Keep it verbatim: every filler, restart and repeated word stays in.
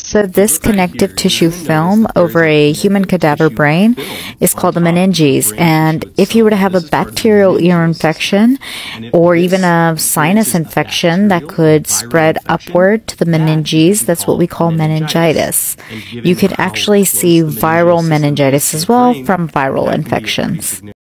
So this connective tissue film over a human cadaver brain is called a meninges, and if you were to have a bacterial ear infection or even a sinus infection that could spread upward to the meninges, that's what we call meningitis. You could actually see viral meningitis as well from viral infections.